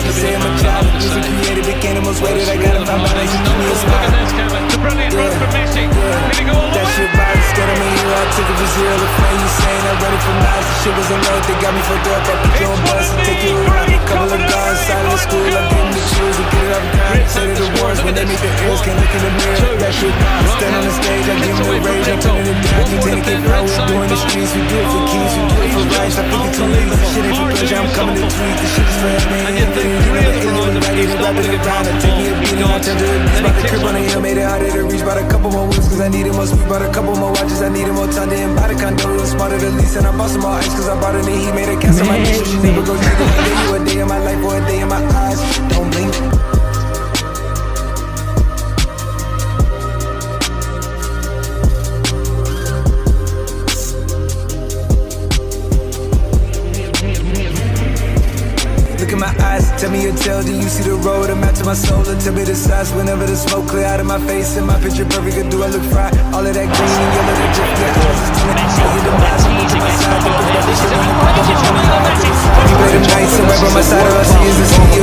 You can say I'm a child, the music created, became the most weighted. I got him by my legs, you give me a smile. It's a brilliant run from Messi. Did he go all the That way? shit by the scared of me, you I took it for zero. The flame you saying, I'm ready for miles. The shit wasn't right, they got me fucked up. I put you on bus and take you around. A couple of guys, silent school, I gave them the shoes and get it off the ground. Say to the wars, when they meet the ears, can't look in the mirror. That shit by stand on the stage, I give them the rage, I'm turning it down. Can't take it out, we're doing the streets, we do it for keys, we do it for rights. I think it's too late, this shit ain't for pleasure, I'm coming to tweet. This shit is for everything, you never hit me with it, wrap it around. I take me a beat and I turn to a beast. By the crib on the hill, made it harder to reach. Bought a couple more wheels, cause I needed more speed. Bought a couple more watches, I needed more time. Didn't buy the condo, it was smarter to lease. And I bought some more ice, cause I bought it and he made a cast on my dish. So she never goes nigga. I gave you a day in my life or a day in my eyes. Don't blink. Look in my eyes, tell me your tale. Do you see the road? I'm out to my soul. And tell me the size whenever the smoke clear out of my face. And my picture perfect, do I look fried? All of that green and yellow, that drip, your eyes is telling me your demise. I'm to my side, think about this shit on the pop. You play the nights and right by my side, all I see is the city.